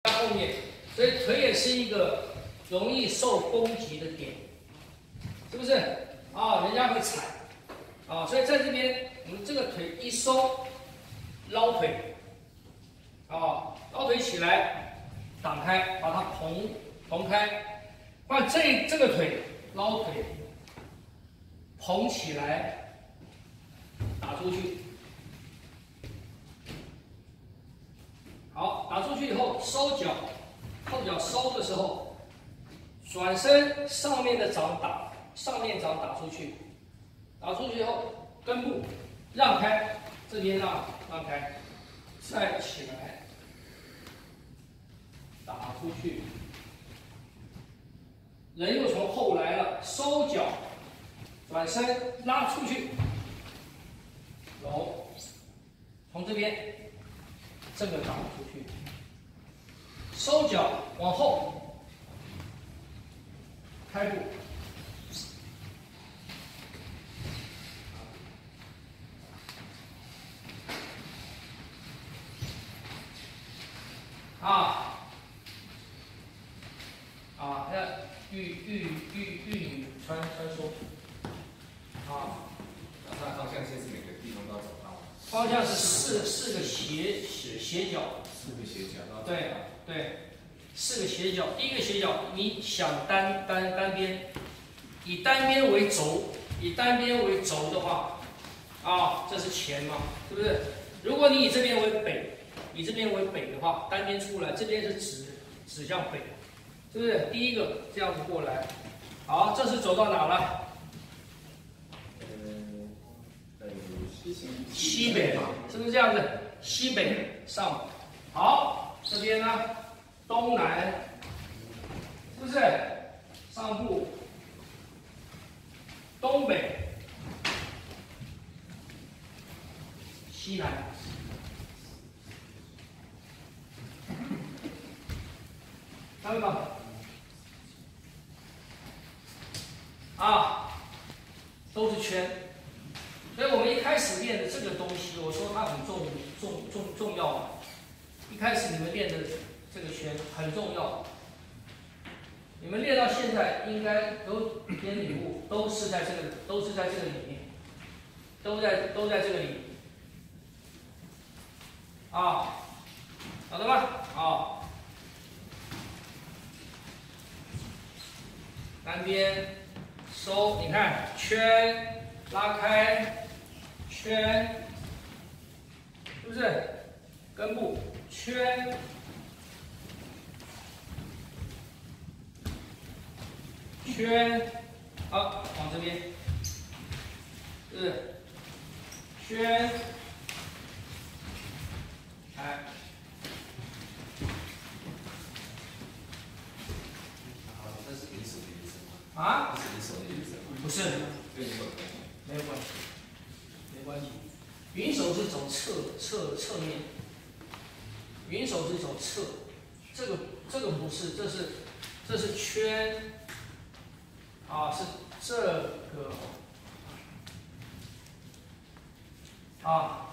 后面，所以腿也是一个容易受攻击的点，是不是？啊，人家会踩，啊，所以在这边我们这个腿一收，捞腿，啊，捞腿起来，挡开，把它蓬开，换这个腿捞腿，捧起来，打出去。 好，打出去以后收脚，后脚收的时候，转身上面的掌打，上面掌打出去，打出去以后根部让开，这边让开，再起来，打出去，人又从后来了，收脚，转身拉出去，拢，从这边。 这个打出去，收脚往后，开步，要玉女穿梭， 那它方向线是每个地方都要走到。 方向是四个斜角 ，4个斜角， 对，4个斜角。第一个斜角，你想单边，以单边为轴的话，这是前嘛，是不是？如果你以这边为北的话，单边出来，这边是指向北，是不是？第一个这样子过来，好，这是走到哪了？ 西北嘛，是不是这样子？西北上，好，这边呢，东南，是不是？上部，东北，西南，看到吗？都是圈。 所以我们一开始练的这个东西，我说它很重要嘛。一开始你们练的这个圈很重要，你们练到现在应该有点领悟，都是在这个里面，都在这个里。好的吗？单边收，你看圈拉开。 圈，是不是？根部圈，好，往这边，是圈，来， 这是银手的意思吗？这是银手的意思吗？ 不是，没有关系。 没关系，云手是走侧面，云手是走侧，这个不是，这是圈，是这个，